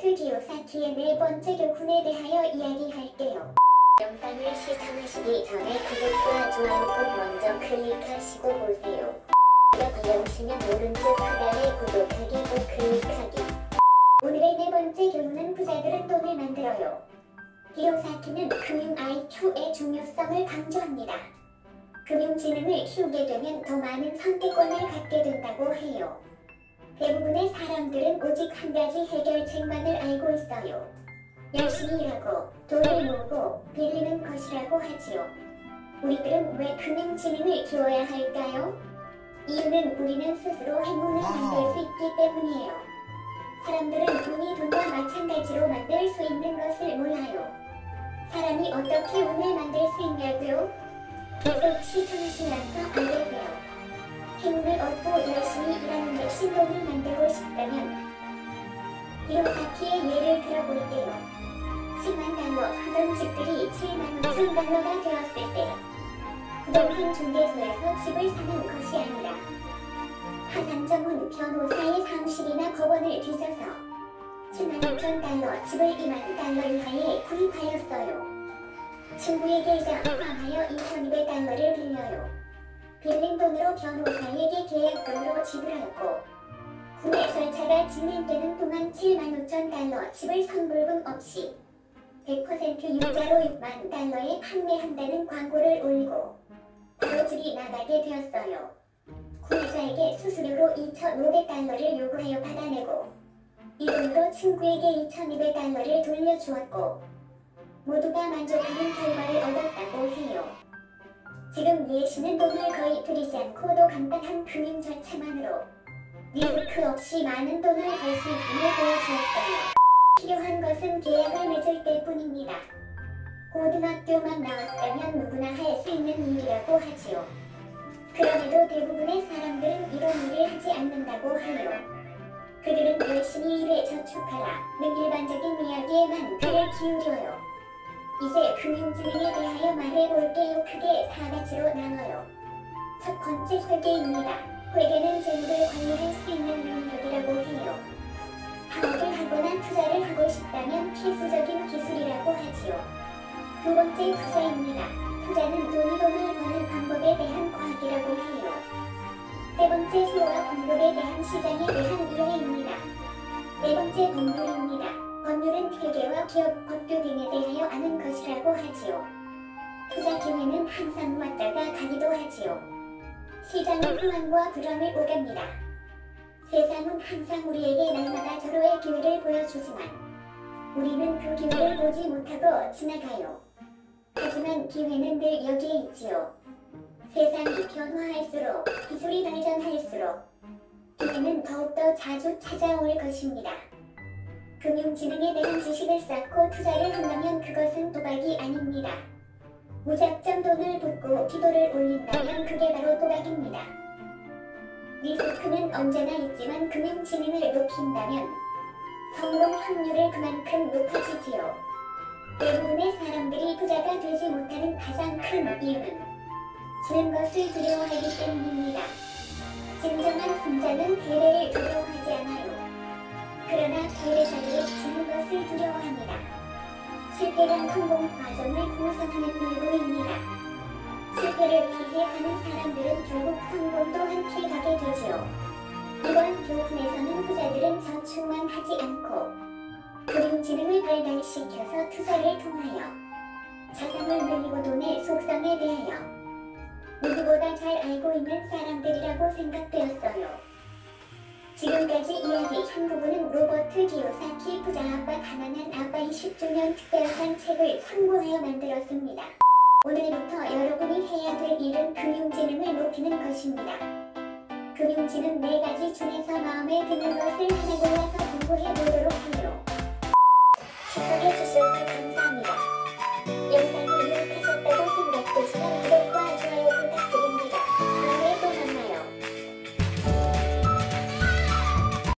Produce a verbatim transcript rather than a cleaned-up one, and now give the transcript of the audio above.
로버트 기요사키의 네 번째 교훈에 대하여 이야기할게요. 영상을 시청하시기 전에 구독과 좋아요 꼭 먼저 클릭하시고 보세요. 어려우시면 오른쪽 하단에 구독하기 꼭 클릭하기. 오늘의 네 번째 교훈은 부자들은 돈을 만들어요. 기요사키는 금융 아이큐의 중요성을 강조합니다. 금융지능을 키우게 되면 더 많은 선택권을 갖게 된다고 해요. 대부분의 사람들은 오직 한 가지 해결책만을 알고 있어요. 열심히 일하고 돈을 모으고 빌리는 것이라고 하지요. 우리들은 왜 금융지능을 키워야 할까요? 이유는 우리는 스스로 행운을 만들 수 있기 때문이에요. 사람들은 돈이 돈과 마찬가지로 만들 수 있는 것을 몰라요. 사람이 어떻게 운을 만들 수 있냐고요? 계속 시청하시면서 알게 돼요. 행운을 얻고 열심히 일하는 대신 돈을 만들고 싶다면 기요사키의 예를 들어볼게요. 십만 달러 하던 집들이 칠만 오천 달러가 되었을 때 부동산 중개소에서 집을 사는 것이 아니라 하상 전문 변호사의 사무실이나 법원을 뒤져서 칠만 오천 달러 집을 이만 달러 이하에 구입하였어요. 친구에게 이자 포함하여 이천이백 달러를 빌려요. 빌린 돈으로 변호사에게 계약금으로 지불하고 구매 절차가 진행되는 동안 칠만 오천 달러 집을 선불금 없이 백 퍼센트 융자로 육만 달러에 판매한다는 광고를 올리고 바로 집이 나가게 되었어요. 구매자에게 수수료로 이천오백 달러를 요구하여 받아내고 이 돈으로 친구에게 이천이백 달러를 돌려주었고 모두가 만족하는 결과를 얻었다고 해요. 지금 예시는 돈을 거의 들이지 않고도 간단한 금융 절차만으로 리스크 없이 많은 돈을 벌 수 있음을 보여주었어요. 필요한 것은 계약을 맺을 때뿐입니다. 고등학교만 나왔다면 누구나 할 수 있는 일이라고 하지요. 그럼에도 대부분의 사람들은 이런 일을 하지 않는다고 해요. 그들은 열심히 일에 저축하라 는 일반적인 이야기에만 귀를 기울여요. 이제 금융지능에 대하여 말해볼게요. 크게 사 가지로 나눠요. 첫 번째 회계입니다. 회계는 재물을 관리할 수 있는 능력이라고 해요. 사업을 하거나 투자를 하고 싶다면 필수적인 기술이라고 하지요. 두 번째 투자입니다. 투자는 돈이 돈을 버는 방법에 대한 과학이라고 해요. 세 번째 수요와 공급에 대한 시장에 대한 이해입니다. 네 번째 법률입니다. 법률은 회계와 기업 법규 등에 대하여 아는 것이라고 하지요. 투자 기회는 항상 왔다가 가기도 하지요. 시장은 흥황과 불황을 오갑니다. 세상은 항상 우리에게 날마다 절호의 기회를 보여주지만 우리는 그 기회를 보지 못하고 지나가요. 하지만 기회는 늘 여기에 있지요. 세상이 변화할수록 기술이 발전할수록 기회는 더욱더 자주 찾아올 것입니다. 금융지능에 대한 지식을 쌓고 투자를 한다면 그것은 도박이 아닙니다. 무작정 돈을 붓고 기도를 올린다면 그게 바로 도박입니다. 리스크는 언제나 있지만 금융지능을 높인다면 성공 확률을 그만큼 높아지지요. 대부분의 사람들이 부자가 되지 못하는 가장 큰 이유는 지는 것을 두려워하기 때문입니다. 진정한 승자는 패배를 두려워하지 않아요. 그러나 패배자들은 지는 것을 두려워합니다. 실패란 성공 과정을 구성하는 일부입니다. 실패를 피해가는 사람들은 결국 성공 또한 피해가게 되지요. 이번 교훈에서는 부자들은 저축만 하지 않고 금융지능을 발달시켜서 투자를 통하여 자산을 늘리고 돈의 속성에 대하여 누구보다 잘 알고 있는 사람들이라고 생각되었어요. 지금까지 이야기 한 부분은 로버트 기요사키 부자 아빠 가난한 아빠 이십 주년 특별한 책을 참고하여 만들었습니다. 오늘부터 여러분이 해야 될 일은 금융지능을 높이는 것입니다. 금융지능 네 가지 중에서 마음에 드는 것을 하나 골라서 공부해보세요.